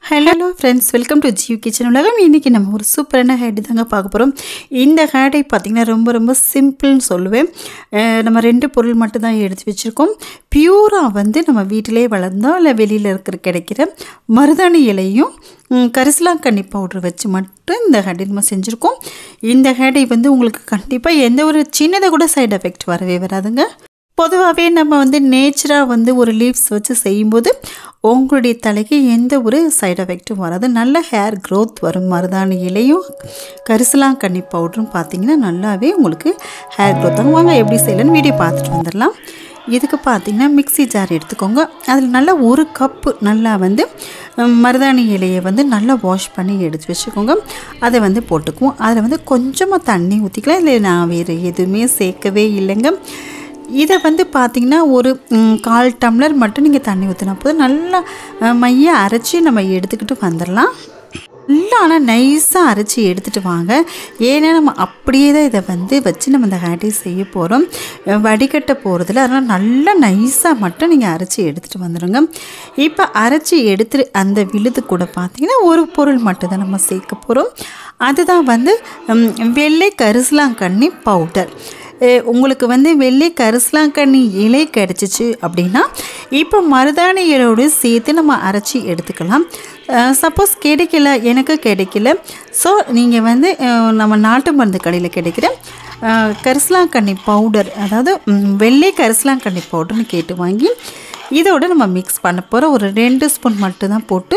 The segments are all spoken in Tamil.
ஹலோ ஃப்ரெண்ட்ஸ், வெல்கம் டு ஜியூ கிச்சன் உலகம். இன்றைக்கி நம்ம ஒரு சூப்பரான ஹேட் தாங்க பார்க்க போகிறோம். இந்த ஹேடை பார்த்திங்கன்னா ரொம்ப சிம்பிள்னு சொல்லுவேன். நம்ம 2 பொருள் மட்டும்தான் எடுத்து வச்சுருக்கோம். பியூராக நம்ம வீட்டிலே வளர்ந்தோம் இல்லை வெளியில் கிடைக்கிற மருதாணி இலையும் கரிசலாங்கண்ணி பவுடர் வச்சு மட்டும் இந்த ஹேடை நம்ம செஞ்சுருக்கோம். இந்த ஹேடை உங்களுக்கு கண்டிப்பாக எந்த ஒரு சின்னதை கூட சைடு எஃபெக்ட் வரவே வராதுங்க. பொதுவாகவே நம்ம நேச்சராக ஒரு லீவ்ஸ் வச்சு செய்யும்போது உங்களுடைய தலைக்கு எந்த ஒரு சைடு எஃபெக்ட்டும் வராது. நல்ல ஹேர் க்ரோத் வரும். மருதாணி இலையும் கரிசலாங்கண்ணி பவுடரும் பார்த்திங்கன்னா நல்லாவே உங்களுக்கு ஹேர் க்ரோத் ஆகும். வாங்க எப்படி செய்யலன்னு வீடியோ பார்த்துட்டு வந்துடலாம். இதுக்கு பார்த்திங்கன்னா மிக்ஸி ஜார் எடுத்துக்கோங்க. அதில் நல்லா 1 கப்பு நல்லா மருதாணி இலையை நல்லா வாஷ் பண்ணி எடுத்து வச்சுக்கோங்க. அதை போட்டுக்குவோம். அதில் கொஞ்சமாக தண்ணி ஊற்றிக்கலாம். இல்லை நான் வேறு எதுவுமே சேர்க்கவே இல்லைங்க. இதை பார்த்திங்கன்னா ஒரு 1/4 டம்ளர் மட்டும் நீங்கள் தண்ணி ஊற்றினா போதும். நல்லா மைய அரைச்சி நம்ம எடுத்துக்கிட்டு வந்துடலாம். நல்லா ஆனால் நைஸாக அரைச்சி எடுத்துகிட்டு வாங்க. ஏன்னா நம்ம அப்படியே தான் இதை வச்சு நம்ம இந்த ஹேடை செய்ய போகிறோம். வடிகட்ட போகிறதுல அதனால் நல்லா நைஸாக மட்டும் நீங்கள் அரைச்சி எடுத்துகிட்டு வந்துடுங்க. இப்போ அரைச்சி எடுத்துகிட்டு அந்த விழுது கூட பார்த்திங்கன்னா ஒரு பொருள் மட்டும் தான் நம்ம சேர்க்க போகிறோம். அதுதான் வெள்ளை கரிசலாங்கண்ணி பவுடர். உங்களுக்கு வெள்ளை கரிசலாங்கண்ணி இலை கிடச்சிச்சு அப்படின்னா இப்போ மருதாணி இலையோடு சேர்த்து நம்ம அரைச்சி எடுத்துக்கலாம். சப்போஸ் கிடைக்கல, எனக்கு கிடைக்கல, ஸோ நீங்கள் நம்ம நாட்டு மருந்து கடையில் கிடைக்கிற கரிசலாங்கண்ணி பவுடர், அதாவது வெள்ளை கரிசலாங்கண்ணி பவுடர்னு கேட்டு வாங்கி இதோடு நம்ம மிக்ஸ் பண்ண போகிறோம். ஒரு 2 ஸ்பூன் மட்டும்தான் போட்டு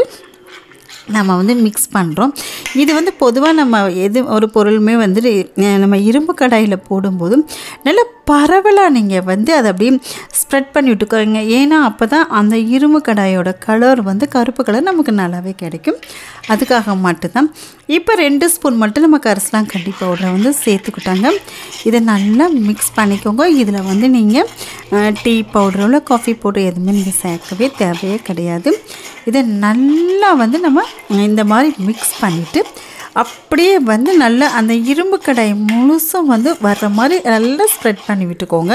நம்ம மிக்ஸ் பண்ணுறோம். இது பொதுவாக நம்ம எது ஒரு பொருளுமே நம்ம இரும்பு கடாயில் போடும்போது நல்ல பரவலாக நீங்கள் அதை அப்படியே ஸ்ப்ரெட் பண்ணி விட்டுக்கோங்க. ஏன்னா அப்போ தான் அந்த இரும்பு கடாயோட கலர் கருப்பு கலர் நமக்கு நல்லாவே கிடைக்கும். அதுக்காக மட்டும்தான். இப்போ 2 ஸ்பூன் மட்டும் நம்ம கரிசலாங்கண்ணி பவுடரை சேர்த்துக்கிட்டாங்க. இதை நல்லா மிக்ஸ் பண்ணிக்கோங்க. இதில் நீங்கள் டீ பவுடரோ இல்லை காஃபி பவுடர் எதுவுமே நீங்கள் சேர்க்கவே தேவையே கிடையாது. இதை நல்லா நம்ம இந்த மாதிரி மிக்ஸ் பண்ணிவிட்டு அப்படியே நல்லா அந்த இரும்பு கடாய் முழுசும் வர்ற மாதிரி நல்லா ஸ்ப்ரெட் பண்ணி விட்டுக்கோங்க.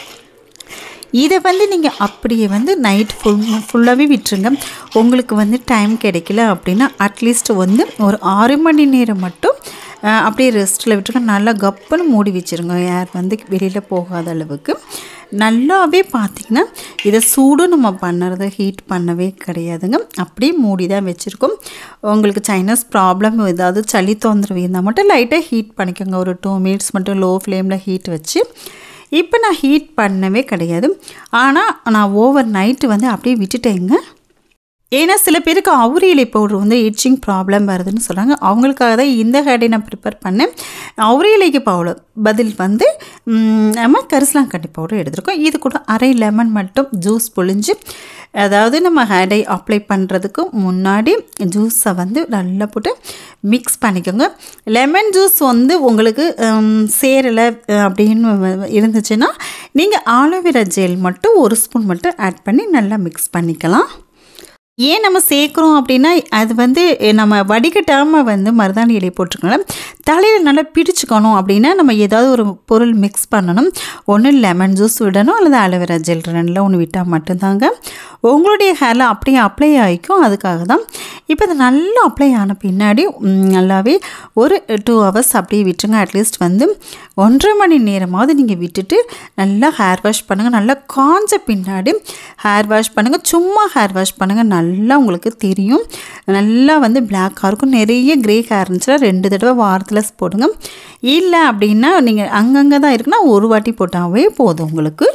இதை நீங்கள் அப்படியே நைட் ஃபுல்லாகவே விட்டுருங்க. உங்களுக்கு டைம் கிடைக்கல அப்படின்னா அட்லீஸ்ட் ஒரு 6 மணி நேரம் மட்டும் அப்படியே ரெஸ்ட்டில் விட்டுருங்க. நல்லா கப்புன்னு மூடி வச்சுருங்க. யார் வெளியில் போகாத அளவுக்கு. நல்லாவே பார்த்திங்கன்னா இதை சூடும் நம்ம பண்ணுறது ஹீட் பண்ணவே கிடையாதுங்க. அப்படியே மூடி தான் வச்சுருக்கோம். உங்களுக்கு சைனஸ் ப்ராப்ளம் ஏதாவது சளி தொந்தரவு இருந்தால் மட்டும் லைட்டாக ஹீட் பண்ணிக்கோங்க. ஒரு 2 மினிட்ஸ் மட்டும் லோ ஃப்ளேமில் ஹீட் வச்சு. இப்போ நான் ஹீட் பண்ணவே கிடையாது. ஆனால் நான் ஓவர் நைட்டு அப்படியே விட்டுட்டேங்க. ஏன்னா சில பேருக்கு அவுரி இலை பவுடர் இச்சிங் ப்ராப்ளம் வருதுன்னு சொல்கிறாங்க. அவங்களுக்காக தான் இந்த ஹேடை நான் ப்ரிப்பேர் பண்ணேன். அவுரி இலைக்கு பவுடர் பதில் நம்ம கரிசலாங்கண்ணி பவுடர் எடுத்துருக்கோம். இது கூட அரை லெமன் மட்டும் ஜூஸ் பொழிஞ்சு, அதாவது நம்ம ஹேடை அப்ளை பண்ணுறதுக்கு முன்னாடி ஜூஸை நல்லா போட்டு மிக்ஸ் பண்ணிக்கோங்க. லெமன் ஜூஸ் உங்களுக்கு சேரலை அப்படின்னு இருந்துச்சுன்னா நீங்கள் ஆலோவேரா ஜெல் மட்டும் 1 ஸ்பூன் மட்டும் ஆட் பண்ணி நல்லா மிக்ஸ் பண்ணிக்கலாம். ஏன் நம்ம சேர்க்குறோம் அப்படின்னா அது நம்ம வடிகட்டாமல் மருதாணி இலை போட்டிருக்கோம். தலையில் நல்லா பிடிச்சிக்கணும் அப்படின்னா நம்ம ஏதாவது ஒரு பொருள் மிக்ஸ் பண்ணணும். ஒன்று லெமன் ஜூஸ் விடணும், அல்லது ஆலோவேரா ஜெல் 2ல் ஒன்று விட்டால் மட்டும்தாங்க உங்களுடைய ஹேரில் அப்படியே அப்ளை ஆகிக்கும். அதுக்காக தான். இப்போ அது நல்லா அப்ளை ஆன பின்னாடி நல்லாவே ஒரு 2 ஹவர்ஸ் அப்படியே விட்டுருங்க. அட்லீஸ்ட் 1.5 மணி நேரமாவது நீங்கள் விட்டுட்டு நல்லா ஹேர் வாஷ் பண்ணுங்கள். நல்லா காஞ்ச பின்னாடி ஹேர் வாஷ் பண்ணுங்கள். சும்மா ஹேர் வாஷ் பண்ணுங்கள். நல்லா உங்களுக்கு தெரியும். நல்லா பிளாக்காக இருக்கும். நிறைய க்ரே ஹேர் இருந்துச்சுன்னா 2 தடவை வாரத்தில் போடுங்க. இல்லை அப்படின்னா நீங்கள் அங்கங்கே தான் இருக்குன்னா ஒரு வாட்டி போட்டாவே போதும்.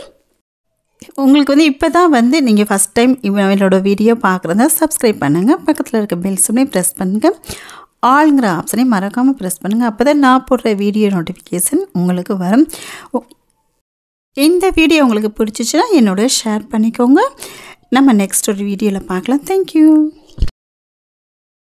உங்களுக்கு இப்போ தான் நீங்கள் ஃபஸ்ட் டைம் இவங்களோட வீடியோ பார்க்குறதா சப்ஸ்கிரைப் பண்ணுங்கள். பக்கத்தில் இருக்க பெல் சிம்லையும் ப்ரெஸ் பண்ணுங்கள். ஆளுங்கிற ஆப்ஷனையும் மறக்காமல் ப்ரெஸ் பண்ணுங்கள். அப்போ தான் நான் போடுற வீடியோ நோட்டிஃபிகேஷன் உங்களுக்கு வரும். இந்த வீடியோ உங்களுக்கு பிடிச்சிச்சுன்னா என்னோட ஷேர் பண்ணிக்கோங்க. நம்ம நெக்ஸ்ட் ஒரு வீடியோவில் பார்க்கலாம். தேங்க்யூ.